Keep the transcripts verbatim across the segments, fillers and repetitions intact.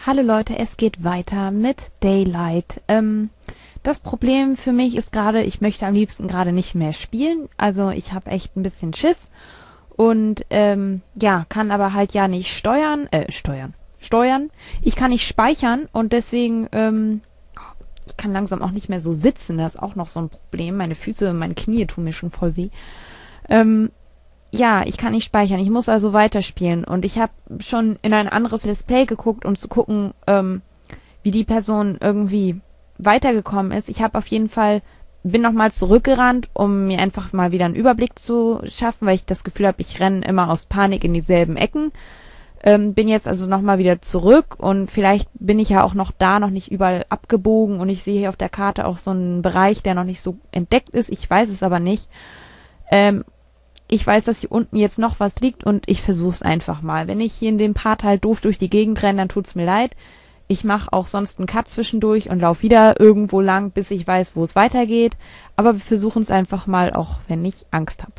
Hallo Leute, es geht weiter mit Daylight. Ähm, das Problem für mich ist gerade, ich möchte am liebsten gerade nicht mehr spielen. Also ich habe echt ein bisschen Schiss und ähm, ja, kann aber halt ja nicht steuern, äh, steuern, steuern. Ich kann nicht speichern und deswegen, ähm, ich kann langsam auch nicht mehr so sitzen. Das ist auch noch so ein Problem. Meine Füße, meine Knie tun mir schon voll weh. Ähm, Ja, ich kann nicht speichern. Ich muss also weiterspielen. Und ich habe schon in ein anderes Let's Play geguckt, um zu gucken, ähm, wie die Person irgendwie weitergekommen ist. Ich habe auf jeden Fall, bin nochmal zurückgerannt, um mir einfach mal wieder einen Überblick zu schaffen, weil ich das Gefühl habe, ich renne immer aus Panik in dieselben Ecken. Ähm, bin jetzt also nochmal wieder zurück und vielleicht bin ich ja auch noch da, noch nicht überall abgebogen und ich sehe hier auf der Karte auch so einen Bereich, der noch nicht so entdeckt ist. Ich weiß es aber nicht. Ähm, Ich weiß, dass hier unten jetzt noch was liegt und ich versuch's einfach mal. Wenn ich hier in dem Part halt doof durch die Gegend renne, dann tut's mir leid. Ich mache auch sonst einen Cut zwischendurch und laufe wieder irgendwo lang, bis ich weiß, wo es weitergeht. Aber wir versuchen es einfach mal, auch wenn ich Angst habe.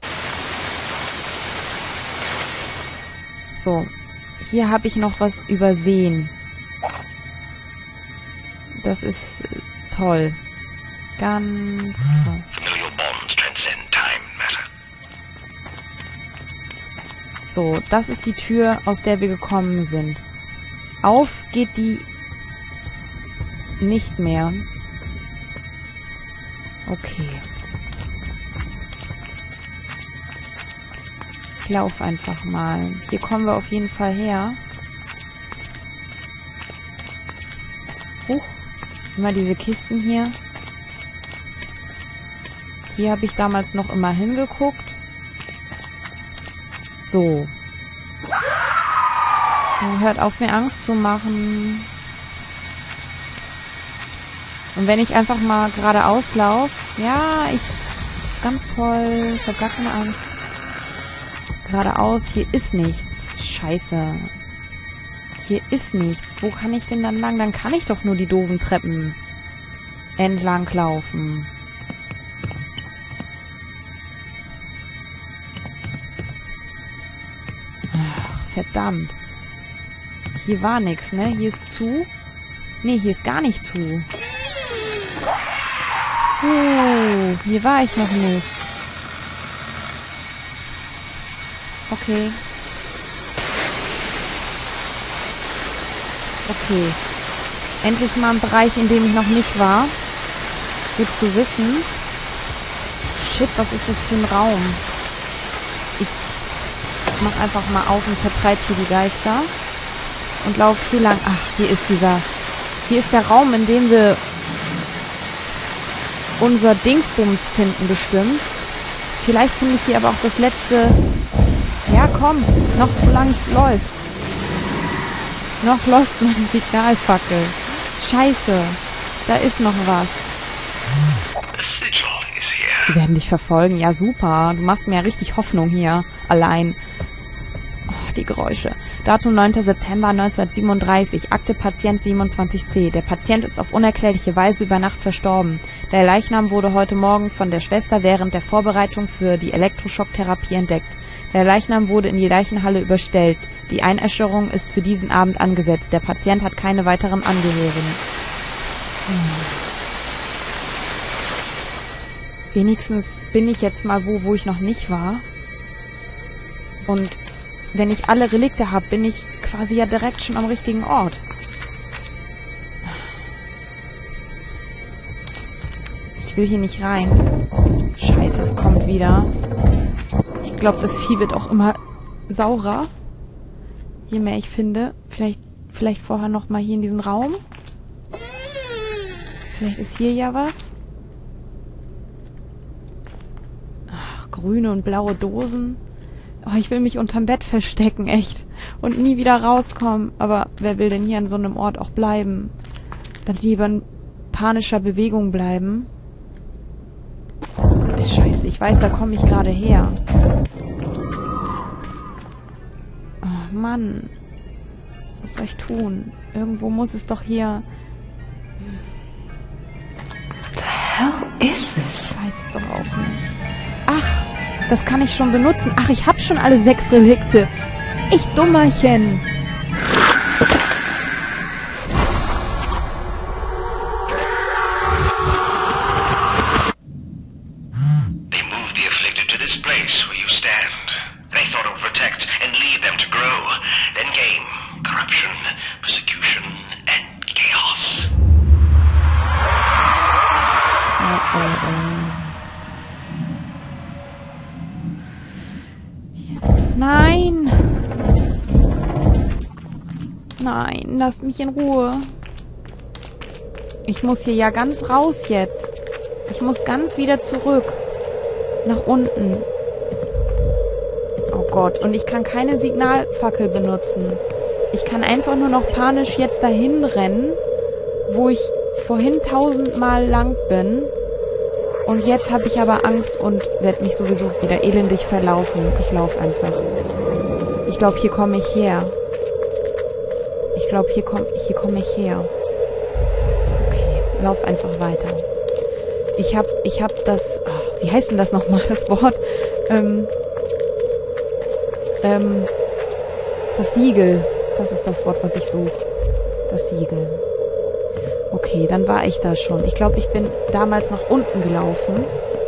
So, hier habe ich noch was übersehen. Das ist toll. Ganz toll. Familial bonds transcend time and matter. So, das ist die Tür, aus der wir gekommen sind. Auf geht die nicht mehr. Okay. Ich laufe einfach mal. Hier kommen wir auf jeden Fall her. Huch. Immer diese Kisten hier. Hier habe ich damals noch immer hingeguckt. So. Hört auf, mir Angst zu machen. Und wenn ich einfach mal geradeaus laufe, ja, ich, das ist ganz toll, ich habe gar keine Angst. Geradeaus, hier ist nichts. Scheiße. Hier ist nichts. Wo kann ich denn dann lang? Dann kann ich doch nur die doofen Treppen entlang laufen. Verdammt. Hier war nix, ne? Hier ist zu. Ne, hier ist gar nicht zu. Oh, hier war ich noch nicht. Okay. Okay. Endlich mal ein Bereich, in dem ich noch nicht war. Gut zu wissen. Shit, was ist das für ein Raum? Ich mach einfach mal auf und vertreib hier die Geister. Und lauf hier lang. Ach, hier ist dieser... Hier ist der Raum, in dem wir unser Dingsbums finden, bestimmt. Vielleicht finde ich hier aber auch das letzte... Ja, komm. Noch solange es läuft. Noch läuft meine Signalfackel. Scheiße. Da ist noch was. Sie werden dich verfolgen. Ja, super. Du machst mir ja richtig Hoffnung hier. Allein. Oh, die Geräusche. Datum neunter September neunzehnhundertsiebenunddreißig. Akte Patient siebenundzwanzig c. Der Patient ist auf unerklärliche Weise über Nacht verstorben. Der Leichnam wurde heute Morgen von der Schwester während der Vorbereitung für die Elektroschocktherapie entdeckt. Der Leichnam wurde in die Leichenhalle überstellt. Die Einäscherung ist für diesen Abend angesetzt. Der Patient hat keine weiteren Angehörigen. Hm. Wenigstens bin ich jetzt mal wo, wo ich noch nicht war. Und wenn ich alle Relikte habe, bin ich quasi ja direkt schon am richtigen Ort. Ich will hier nicht rein. Scheiße, es kommt wieder. Ich glaube, das Vieh wird auch immer saurer. Je mehr ich finde. Vielleicht, vielleicht vorher noch mal hier in diesen Raum. Vielleicht ist hier ja was. Ach, grüne und blaue Dosen. Oh, ich will mich unterm Bett verstecken, echt. Und nie wieder rauskommen. Aber wer will denn hier an so einem Ort auch bleiben? Dann lieber in panischer Bewegung bleiben. Ey, Scheiße, ich weiß, da komme ich gerade her. Oh, Mann. Was soll ich tun? Irgendwo muss es doch hier... What the hell is this? Ich weiß es doch auch nicht. Ach! Das kann ich schon benutzen. Ach, ich habe schon alle sechs Relikte. Ich Dummerchen. Nein, lasst mich in Ruhe. Ich muss hier ja ganz raus jetzt. Ich muss ganz wieder zurück. Nach unten. Oh Gott, und ich kann keine Signalfackel benutzen. Ich kann einfach nur noch panisch jetzt dahin rennen, wo ich vorhin tausendmal lang bin. Und jetzt habe ich aber Angst und werde mich sowieso wieder elendig verlaufen. Ich laufe einfach. Ich glaube, hier komme ich her. Ich glaube, hier komme hier komm ich her. Okay, lauf einfach weiter. Ich habe ich hab das... Ach, wie heißt denn das nochmal, das Wort? Ähm... Ähm... Das Siegel. Das ist das Wort, was ich suche. Das Siegel. Okay, dann war ich da schon. Ich glaube, ich bin damals nach unten gelaufen.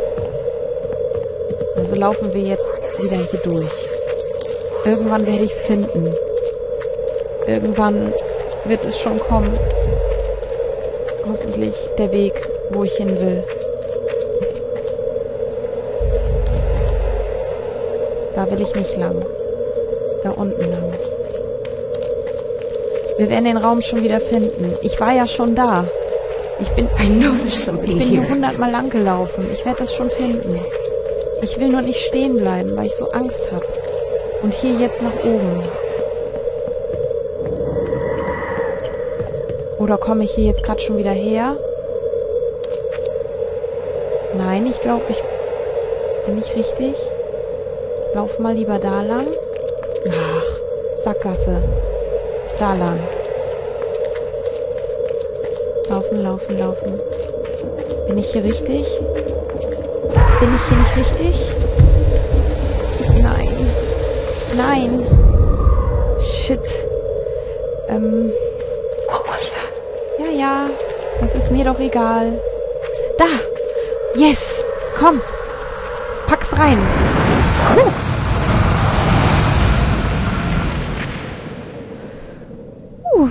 Also laufen wir jetzt wieder hier durch. Irgendwann werde ich es finden. Irgendwann wird es schon kommen. Hoffentlich der Weg, wo ich hin will. Da will ich nicht lang. Da unten lang. Wir werden den Raum schon wieder finden. Ich war ja schon da. Ich bin, I know there's somebody ich bin hier here. hundertmal lang gelaufen. Ich werde das schon finden. Ich will nur nicht stehen bleiben, weil ich so Angst habe. Und hier jetzt nach oben. Oder komme ich hier jetzt gerade schon wieder her? Nein, ich glaube, ich bin nicht richtig. Lauf mal lieber da lang. Ach, Sackgasse. Da lang. Laufen, laufen, laufen. Bin ich hier richtig? Bin ich hier nicht richtig? Nein. Nein. Shit. Ähm. What was that? Ja, ja. Das ist mir doch egal. Da. Yes. Komm. Pack's rein. Uh. Uh.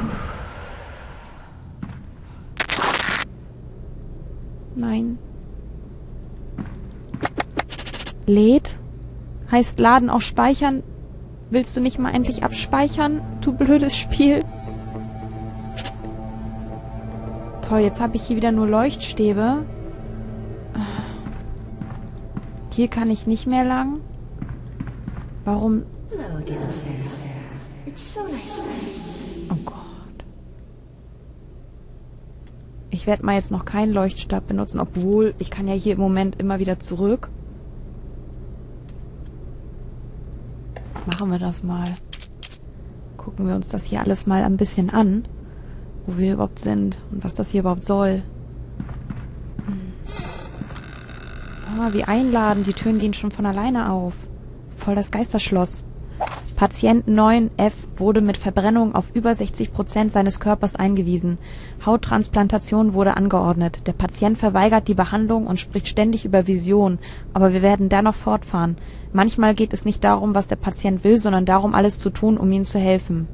Nein. Lädt? Heißt laden auch speichern? Willst du nicht mal endlich abspeichern, du blödes Spiel? Toll, jetzt habe ich hier wieder nur Leuchtstäbe. Hier kann ich nicht mehr lang. Warum? Oh Gott. Ich werde mal jetzt noch keinen Leuchtstab benutzen, obwohl ich kann ja hier im Moment immer wieder zurück. Machen wir das mal. Gucken wir uns das hier alles mal ein bisschen an, wo wir überhaupt sind und was das hier überhaupt soll. Hm. Ah, wie einladen. Die Türen gehen schon von alleine auf. Voll das Geisterschloss. Patient neun F wurde mit Verbrennung auf über sechzig Prozent seines Körpers eingewiesen. Hauttransplantation wurde angeordnet. Der Patient verweigert die Behandlung und spricht ständig über Visionen, aber wir werden dennoch fortfahren. Manchmal geht es nicht darum, was der Patient will, sondern darum, alles zu tun, um ihm zu helfen.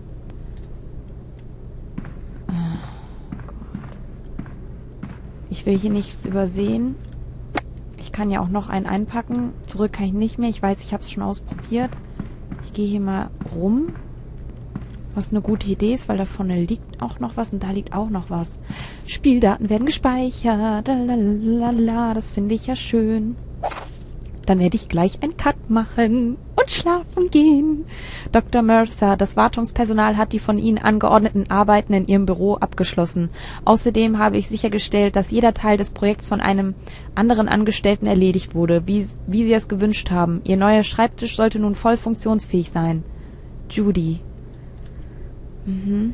Ich will hier nichts übersehen. Ich kann ja auch noch einen einpacken. Zurück kann ich nicht mehr. Ich weiß, ich habe es schon ausprobiert. Ich gehe hier mal rum. Was eine gute Idee ist, weil da vorne liegt auch noch was und da liegt auch noch was. Spieldaten werden gespeichert. Lalalala, das finde ich ja schön. Dann werde ich gleich einen Cut machen und schlafen gehen. Doktor Mercer, das Wartungspersonal hat die von Ihnen angeordneten Arbeiten in Ihrem Büro abgeschlossen. Außerdem habe ich sichergestellt, dass jeder Teil des Projekts von einem anderen Angestellten erledigt wurde, wie, wie Sie es gewünscht haben. Ihr neuer Schreibtisch sollte nun voll funktionsfähig sein. Judy. Mhm.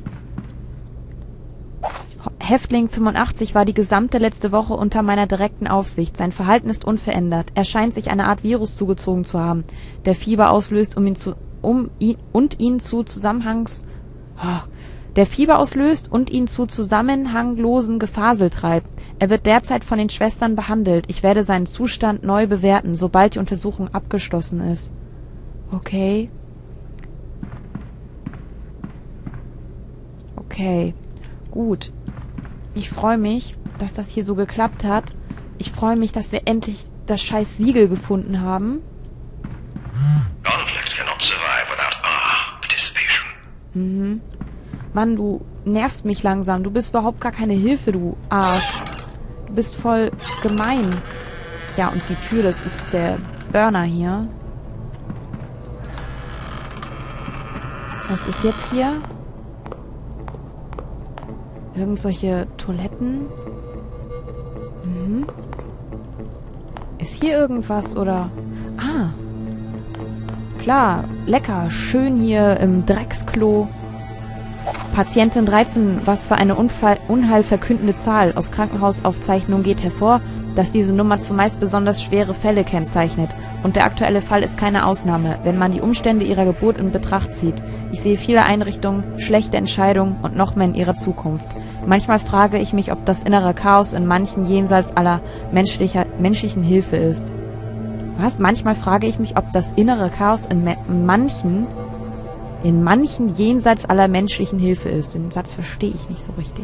Häftling fünfundachtzig war die gesamte letzte Woche unter meiner direkten Aufsicht. Sein Verhalten ist unverändert. Er scheint sich eine Art Virus zugezogen zu haben, der Fieber auslöst, um ihn zu, um ihn und ihn zu Zusammenhangs, oh, der Fieber auslöst und ihn zu zusammenhanglosen Gefasel treibt. Er wird derzeit von den Schwestern behandelt. Ich werde seinen Zustand neu bewerten, sobald die Untersuchung abgeschlossen ist. Okay. Okay. Gut. Ich freue mich, dass das hier so geklappt hat. Ich freue mich, dass wir endlich das scheiß Siegel gefunden haben. Conflict cannot survive without our participation. Mhm. Mann, du nervst mich langsam. Du bist überhaupt gar keine Hilfe, du Arsch. Du bist voll gemein. Ja, und die Tür, das ist der Burner hier. Was ist jetzt hier? Irgend solche Toiletten? Mhm. Ist hier irgendwas, oder? Ah. Klar, lecker. Schön hier im Drecksklo. Patientin dreizehn, was für eine Unfall, unheilverkündende Zahl. Aus Krankenhausaufzeichnungen geht hervor, dass diese Nummer zumeist besonders schwere Fälle kennzeichnet. Und der aktuelle Fall ist keine Ausnahme, wenn man die Umstände ihrer Geburt in Betracht zieht. Ich sehe viele Einrichtungen, schlechte Entscheidungen und noch mehr in ihrer Zukunft. Manchmal frage ich mich, ob das innere Chaos in manchen jenseits aller menschlicher, menschlichen Hilfe ist. Was? Manchmal frage ich mich, ob das innere Chaos in me- manchen, in manchen jenseits aller menschlichen Hilfe ist. Den Satz verstehe ich nicht so richtig.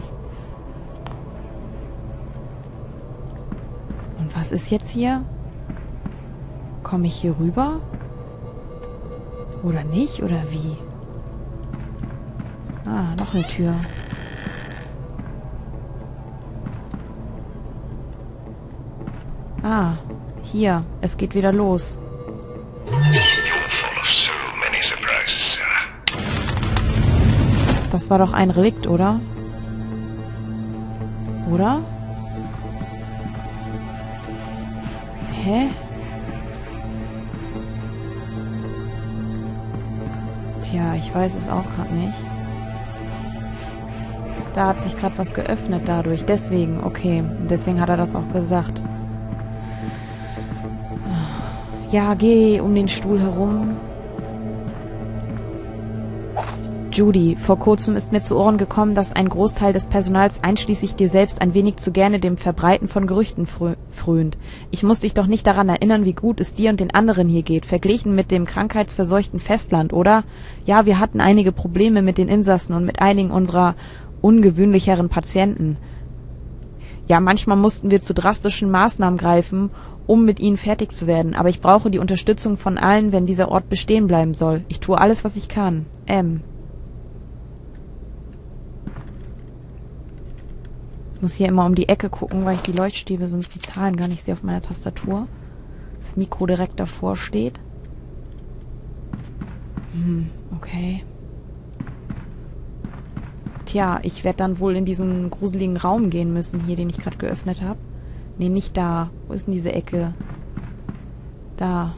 Und was ist jetzt hier? Komme ich hier rüber? Oder nicht? Oder wie? Ah, noch eine Tür. Ah, hier. Es geht wieder los. You're full of so many surprises, Sarah. Das war doch ein Relikt, oder? Oder? Hä? Tja, ich weiß es auch gerade nicht. Da hat sich gerade was geöffnet dadurch. Deswegen, okay. Deswegen hat er das auch gesagt. Ja, geh um den Stuhl herum. Judy, vor kurzem ist mir zu Ohren gekommen, dass ein Großteil des Personals, einschließlich dir selbst, ein wenig zu gerne dem Verbreiten von Gerüchten frö- frönt. Ich muss dich doch nicht daran erinnern, wie gut es dir und den anderen hier geht, verglichen mit dem krankheitsverseuchten Festland, oder? Ja, wir hatten einige Probleme mit den Insassen und mit einigen unserer ungewöhnlicheren Patienten. Ja, manchmal mussten wir zu drastischen Maßnahmen greifen, um mit ihnen fertig zu werden, aber ich brauche die Unterstützung von allen, wenn dieser Ort bestehen bleiben soll. Ich tue alles, was ich kann. M. Ich muss hier immer um die Ecke gucken, weil ich die Leuchtstäbe sonst die Zahlen gar nicht sehe auf meiner Tastatur. Das Mikro direkt davor steht. Hm, okay. Tja, ich werde dann wohl in diesen gruseligen Raum gehen müssen, hier, den ich gerade geöffnet habe. Nee, nicht da. Wo ist denn diese Ecke? Da.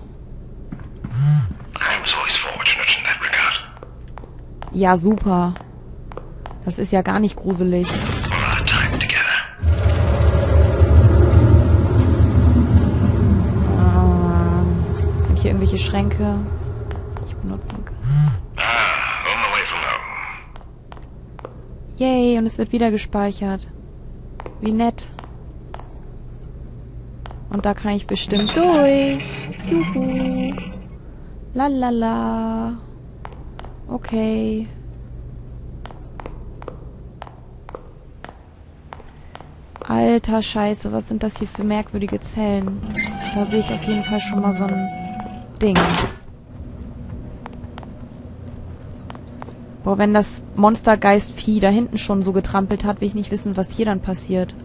I was always fortunate in that regard. Ja, super. Das ist ja gar nicht gruselig. A lot of time together. Ah, sind hier irgendwelche Schränke, die ich benutzen kann? Ah, on the way from home. Yay, und es wird wieder gespeichert. Wie nett. Und da kann ich bestimmt durch. Juhu. Lalala. Okay. Alter Scheiße, was sind das hier für merkwürdige Zellen? Da sehe ich auf jeden Fall schon mal so ein Ding. Boah, wenn das Monstergeist-Vieh da hinten schon so getrampelt hat, will ich nicht wissen, was hier dann passiert.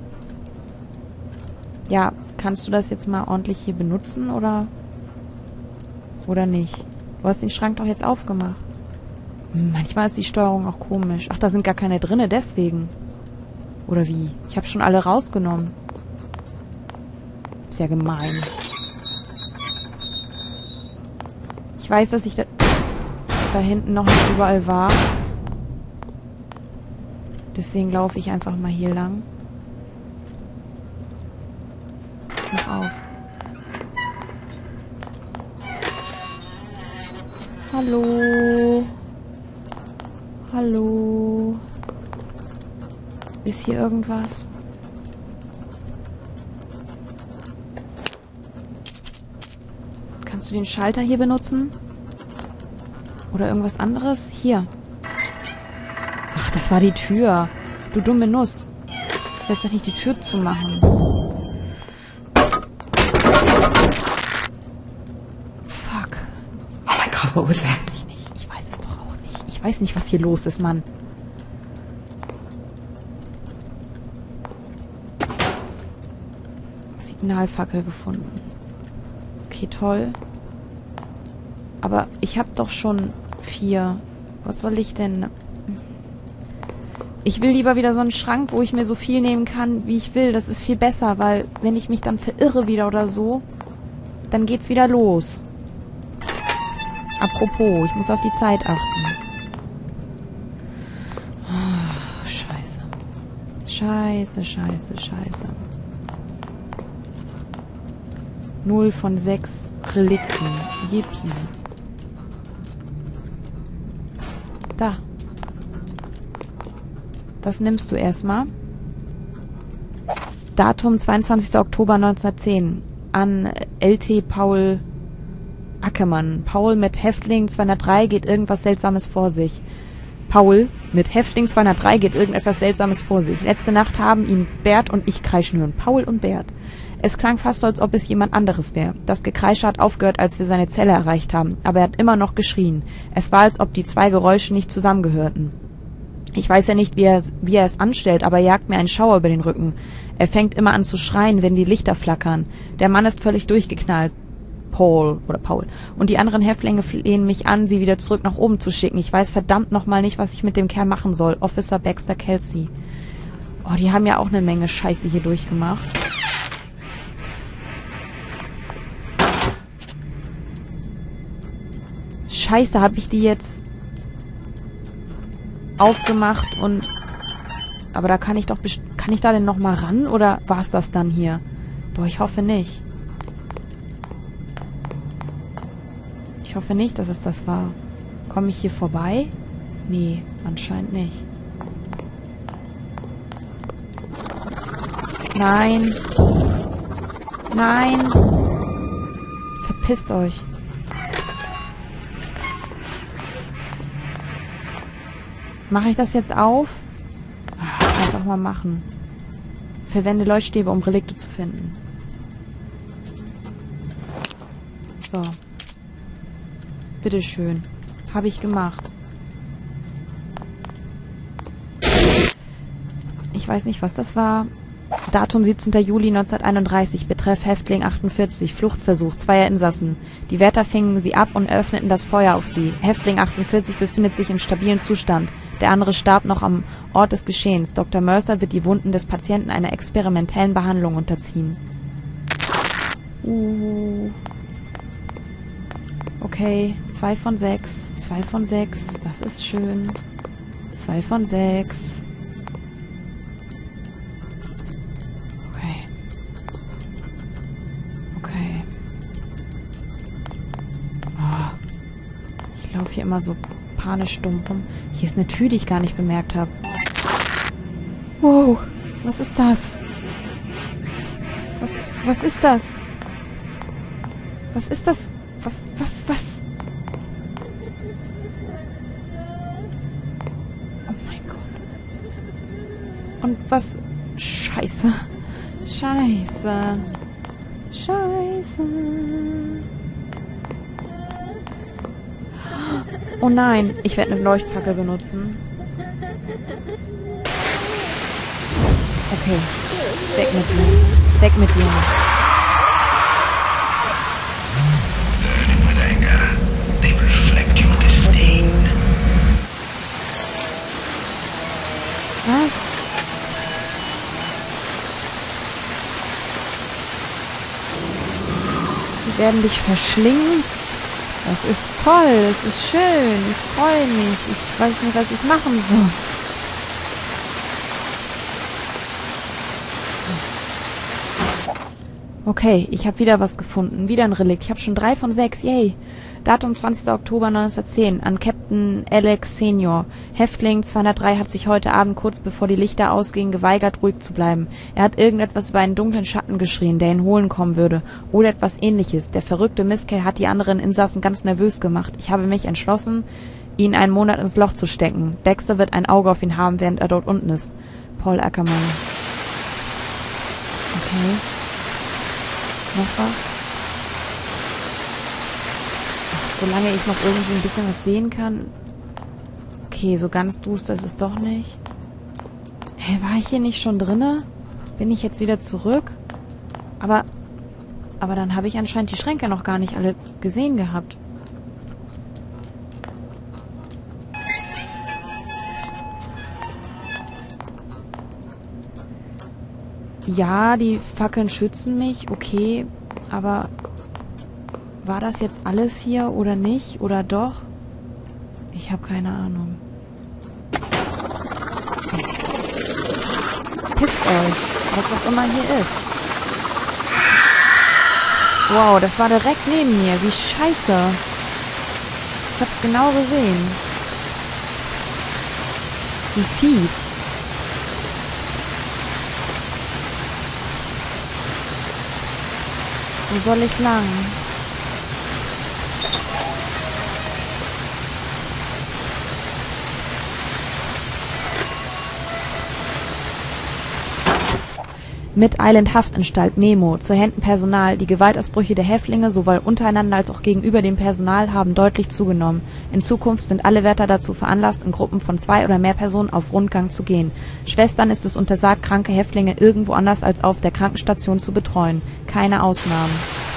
Ja, kannst du das jetzt mal ordentlich hier benutzen, oder? Oder nicht? Du hast den Schrank doch jetzt aufgemacht. Hm, manchmal ist die Steuerung auch komisch. Ach, da sind gar keine drinne, deswegen. Oder wie? Ich habe schon alle rausgenommen. Ist ja gemein. Ich weiß, dass ich da, da hinten noch nicht überall war. Deswegen laufe ich einfach mal hier lang. Mach auf. Hallo. Hallo. Ist hier irgendwas? Kannst du den Schalter hier benutzen? Oder irgendwas anderes? Hier. Ach, das war die Tür. Du dumme Nuss. Du willst doch nicht die Tür zumachen. Fuck. Oh my God, what was that? Weiß ich nicht. Ich weiß es doch auch nicht. Ich weiß nicht, was hier los ist, Mann. Signalfackel gefunden. Okay, toll. Aber ich habe doch schon vier. Was soll ich denn... Ich will lieber wieder so einen Schrank, wo ich mir so viel nehmen kann, wie ich will. Das ist viel besser, weil wenn ich mich dann verirre wieder oder so, dann geht's wieder los. Apropos, ich muss auf die Zeit achten. Oh, scheiße. Scheiße, scheiße, scheiße. Null von sechs Relikten. Yippie. Da. Das nimmst du erstmal. Datum zweiundzwanzigster Oktober neunzehnhundertzehn. An L T Paul Ackermann. Paul mit Häftling zweihundertdrei geht irgendwas Seltsames vor sich. Paul mit Häftling zweihundertdrei geht irgendetwas Seltsames vor sich. Letzte Nacht haben ihn Bert und ich kreischen hören. Paul und Bert. Es klang fast so, als ob es jemand anderes wäre. Das Gekreische hat aufgehört, als wir seine Zelle erreicht haben. Aber er hat immer noch geschrien. Es war, als ob die zwei Geräusche nicht zusammengehörten. Ich weiß ja nicht, wie er, wie er es anstellt, aber er jagt mir einen Schauer über den Rücken. Er fängt immer an zu schreien, wenn die Lichter flackern. Der Mann ist völlig durchgeknallt. Paul oder Paul. Und die anderen Häftlinge flehen mich an, sie wieder zurück nach oben zu schicken. Ich weiß verdammt nochmal nicht, was ich mit dem Kerl machen soll. Officer Baxter Kelsey. Oh, die haben ja auch eine Menge Scheiße hier durchgemacht. Scheiße, habe ich die jetzt aufgemacht und... Aber da kann ich doch... Kann ich da denn nochmal ran? Oder war es das dann hier? Boah, ich hoffe nicht. Ich hoffe nicht, dass es das war. Komme ich hier vorbei? Nee, anscheinend nicht. Nein. Nein. Verpisst euch. Mache ich das jetzt auf? Ach, einfach mal machen. Verwende Leuchtstäbe, um Relikte zu finden. So. Bitteschön. Habe ich gemacht. Ich weiß nicht, was das war. Datum siebzehnter Juli neunzehnhunderteinunddreißig. Betreff Häftling achtundvierzig. Fluchtversuch zweier Insassen. Die Wärter fingen sie ab und eröffneten das Feuer auf sie. Häftling achtundvierzig befindet sich im stabilen Zustand. Der andere starb noch am Ort des Geschehens. Doktor Mercer wird die Wunden des Patienten einer experimentellen Behandlung unterziehen. Uh. Okay, zwei von sechs. Zwei von sechs. Das ist schön. Zwei von sechs. Okay. Okay. Oh. Ich laufe hier immer so panisch dumm rum. Hier ist eine Tür, die ich gar nicht bemerkt habe. Wow, was ist das? Was, was ist das? Was ist das? Was, was, was? Oh mein Gott. Und was? Scheiße. Scheiße. Scheiße. Oh nein, ich werde eine Leuchtfackel benutzen. Okay. Weg mit dir. Weg mit dir. Burning with anger, they reflect your disdain. Was? Sie werden dich verschlingen? Das ist toll, das ist schön, ich freue mich. Ich weiß nicht, was ich machen soll. Okay, ich habe wieder was gefunden. Wieder ein Relikt. Ich habe schon drei von sechs. Yay. Datum zwanzigster Oktober neunzehnhundertzehn. An Captain Alex Senior. Häftling zweihundertdrei hat sich heute Abend kurz bevor die Lichter ausgingen geweigert, ruhig zu bleiben. Er hat irgendetwas über einen dunklen Schatten geschrien, der ihn holen kommen würde. Oder etwas Ähnliches. Der verrückte Mistkerl hat die anderen Insassen ganz nervös gemacht. Ich habe mich entschlossen, ihn einen Monat ins Loch zu stecken. Baxter wird ein Auge auf ihn haben, während er dort unten ist. Paul Ackermann. Okay. Noch was? Ach, solange ich noch irgendwie ein bisschen was sehen kann. Okay, so ganz duster ist es doch nicht. Hä, war ich hier nicht schon drinne? Bin ich jetzt wieder zurück? Aber, aber dann habe ich anscheinend die Schränke noch gar nicht alle gesehen gehabt. Ja, die Fackeln schützen mich, okay, aber war das jetzt alles hier oder nicht? Oder doch? Ich habe keine Ahnung. Pisst euch, was auch immer hier ist. Wow, das war direkt neben mir, wie scheiße. Ich hab's genau gesehen. Wie fies. Wo soll ich lang? Mit Island Haftanstalt Memo zu Händen Personal. Die Gewaltausbrüche der Häftlinge sowohl untereinander als auch gegenüber dem Personal haben deutlich zugenommen. In Zukunft sind alle Wärter dazu veranlasst, in Gruppen von zwei oder mehr Personen auf Rundgang zu gehen. Schwestern ist es untersagt, kranke Häftlinge irgendwo anders als auf der Krankenstation zu betreuen. Keine Ausnahmen.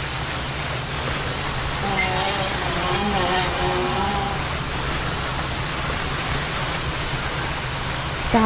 Da.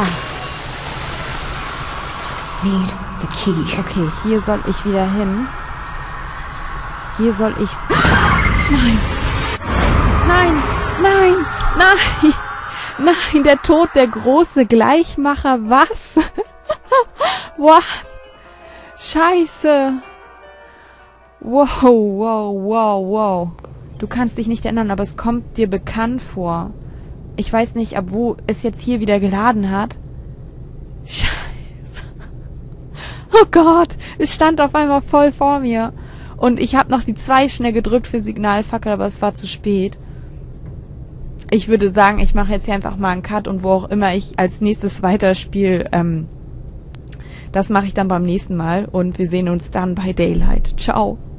Need the key. Okay, hier soll ich wieder hin. Hier soll ich... Nein! Nein! Nein! Nein! Nein, der Tod, der große Gleichmacher. Was? What? Scheiße! Wow, wow, wow, wow. Du kannst dich nicht erinnern, aber es kommt dir bekannt vor. Ich weiß nicht, ab wo es jetzt hier wieder geladen hat. Scheiße. Oh Gott, es stand auf einmal voll vor mir. Und ich habe noch die zwei schnell gedrückt für Signalfackel, aber es war zu spät. Ich würde sagen, ich mache jetzt hier einfach mal einen Cut und wo auch immer ich als nächstes weiterspiele, ähm, das mache ich dann beim nächsten Mal. Und wir sehen uns dann bei Daylight. Ciao.